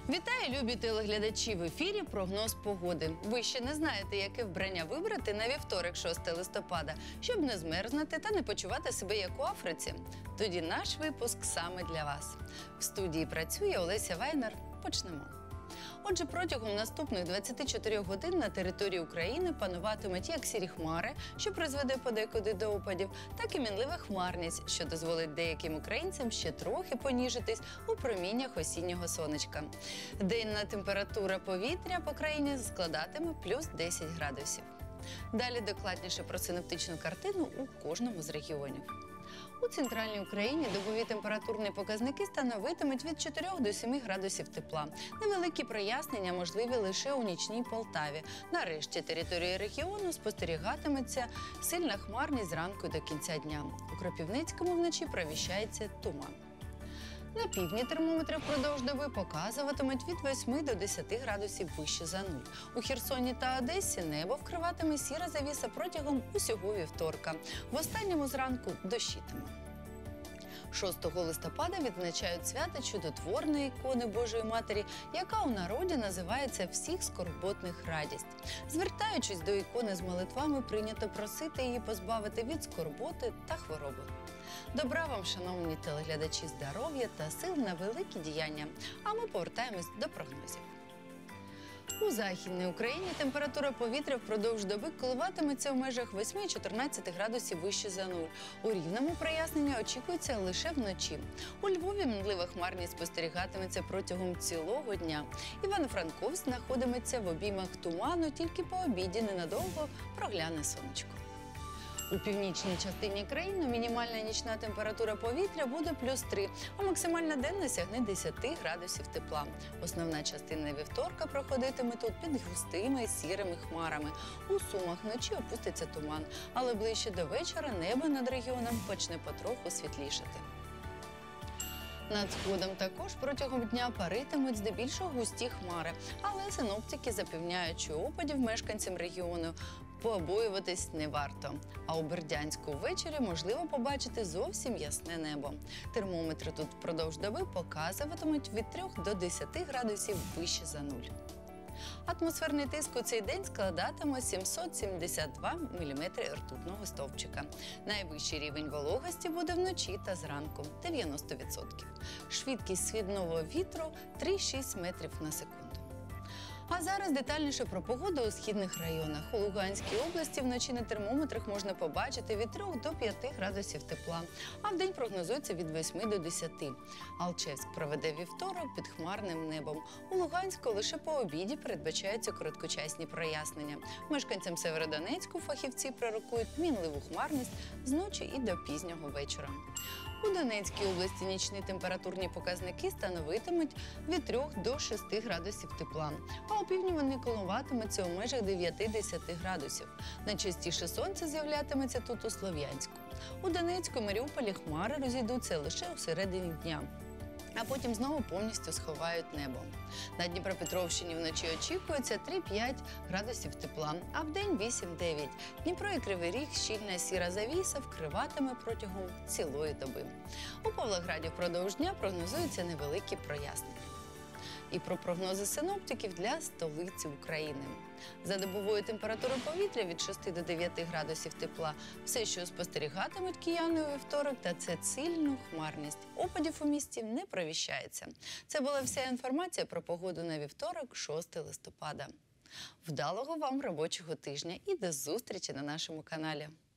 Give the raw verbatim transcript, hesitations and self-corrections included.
Вітаю, любі телеглядачі! В ефірі прогноз погоди. Ви ще не знаєте, яке вбрання вибрати на вівторок, шостого листопада, щоб не змерзнути та не почувати себе як у Африці? Тоді наш випуск саме для вас. В студії працює Олеся Вайнер. Почнемо. Отже, протягом наступних двадцяти чотирьох годин на території України пануватимуть як сірі хмари, що призведе подекуди до опадів, так і мінлива хмарність, що дозволить деяким українцям ще трохи поніжитись у проміннях осіннього сонечка. Денна температура повітря по країні складатиме плюс десять градусів. Далі докладніше про синоптичну картину у кожному з регіонів. У центральній Україні добові температурні показники становитимуть від чотирьох до семи градусів тепла. Невеликі прояснення можливі лише у нічній Полтаві. На решті території регіону спостерігатиметься сильна хмарність зранку до кінця дня. У Кропивницькому вночі провіщається туман. На півдні термометри впродовж доби показуватимуть від восьми до десяти градусів вище за нуль. У Херсоні та Одесі небо вкриватиме сіра завіса протягом усього вівторка. В останньому зранку дощитиме. шостого листопада відзначають свято чудотворної ікони Божої Матері, яка у народі називається «Всіх скорботних радість». Звертаючись до ікони з молитвами, прийнято просити її позбавити від скорботи та хвороби. Добра вам, шановні телеглядачі, здоров'я та сил на великі діяння. А ми повертаємось до прогнозів. У Західній Україні температура повітря впродовж доби коливатиметься в межах восьми-чотирнадцяти градусів вище за нуль. У Рівному прояснення очікується лише вночі. У Львові мінлива хмарність спостерігатиметься протягом цілого дня. Івано-Франковськ знаходиметься в обіймах туману, тільки по обіді ненадовго прогляне сонечко. У північній частині країни мінімальна нічна температура повітря буде плюс три, а максимальна денна сягне десяти градусів тепла. Основна частина вівторка проходитиме тут під густими сірими хмарами. У Сумах вночі опуститься туман, але ближче до вечора небо над регіоном почне потроху світлішати. Над сходом також протягом дня паритимуть здебільшого густі хмари, але синоптики запевняють, що опадів мешканцям регіону побоюватись не варто. А у Бердянську ввечері можливо побачити зовсім ясне небо. Термометри тут впродовж доби показуватимуть від трьох до десяти градусів вище за нуль. Атмосферний тиск у цей день складатиме сімсот сімдесят два міліметри ртутного стовпчика. Найвищий рівень вологості буде вночі та зранку – дев'яносто відсотків. Швидкість східного вітру – три-шість метрів на секунду. А зараз детальніше про погоду у східних районах. У Луганській області вночі на термометрах можна побачити від трьох до п'яти градусів тепла, а вдень прогнозується від восьми до десяти. Алчевськ проведе вівторок під хмарним небом. У Луганську лише по обіді передбачаються короткочасні прояснення. Мешканцям Северодонецьку фахівці пророкують мінливу хмарність з ночі і до пізнього вечора. У Донецькій області нічні температурні показники становитимуть від трьох до шести градусів тепла, а у півдні вони коливатимуться у межах дев'яти-десяти градусів. Найчастіше сонце з'являтиметься тут у Слов'янську. У Донецьку і Маріуполі хмари розійдуться лише у середині дня, а потім знову повністю сховають небо. На Дніпропетровщині вночі очікується три-п'ять градусів тепла, а вдень вісім-дев'ять. Дніпро і Кривий Ріг щільна сіра завіса вкриватиме протягом цілої доби. У Павлограді впродовж дня прогнозуються невеликі прояснення. І про прогнози синоптиків для столиці України. За добовою температурою повітря від шести до дев'яти градусів тепла. Все, що спостерігатимуть кияни у вівторок, та це сильну хмарність. Опадів у місті не провіщається. Це була вся інформація про погоду на вівторок, шостого листопада. Вдалого вам робочого тижня і до зустрічі на нашому каналі.